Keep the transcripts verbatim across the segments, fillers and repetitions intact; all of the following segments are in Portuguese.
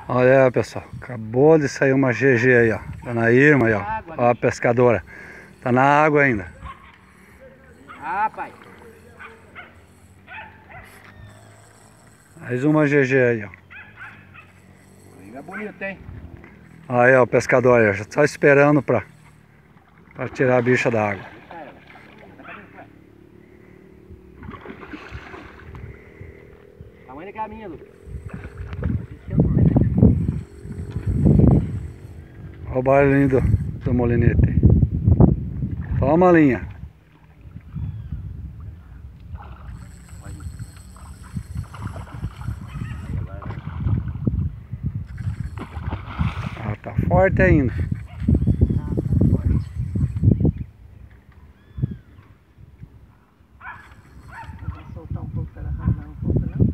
Olha aí, pessoal, acabou de sair uma G G aí, ó. Dona Irma aí, ó. Ó a pescadora. Tá na água ainda. Ah, pai. Mais uma G G aí, ó. Liga bonito, hein? Aí, ó, o pescador aí, ó. Já tá esperando pra, pra tirar a bicha da água. Tamanho da caminha, Lucas. Olha o barulhinho do, do molinete. Toma a linha. Ah, tá forte ainda. Vou soltar um pouco para ela rasgar um pouco, não?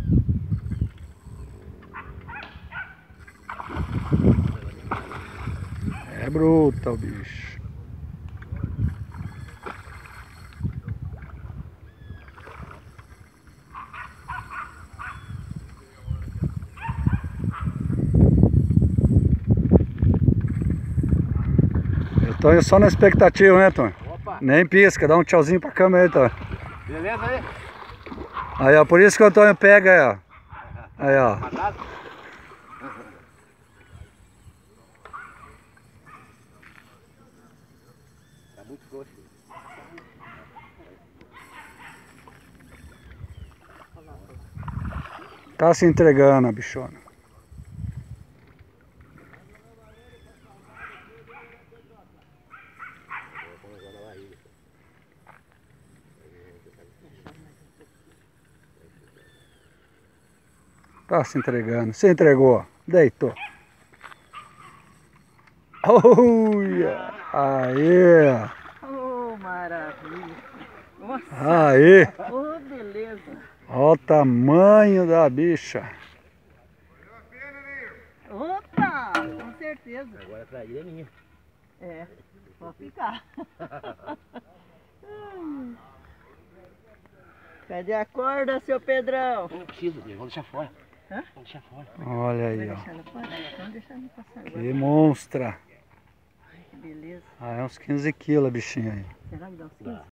É bruto o bicho. Eu tô só na expectativa, né, Tom? Opa! Nem pisca, dá um tchauzinho pra câmera aí, Tom. Beleza aí? Aí, ó, por isso que o Antônio pega aí, ó. Aí, ó. Matado? Tá muito coxo. Tá se entregando a bichona. Tá se entregando. Se entregou. Deitou. Olha! Aí! Oh, maravilha! Nossa! Aí! Oh, beleza! Olha o tamanho da bicha. Opa! Com certeza! Agora a traíra é minha. É, pode ficar. Cadê a corda, seu Pedrão? Eu não preciso, Deus. Vamos deixar fora. Hã? Vamos deixar fora. Olha Vai aí, ó. deixar ela fora? Vamos deixar ela passar agora. Que monstra. Ai, que beleza. Ah, é uns quinze quilos a bichinha aí. Será que dá uns quinze?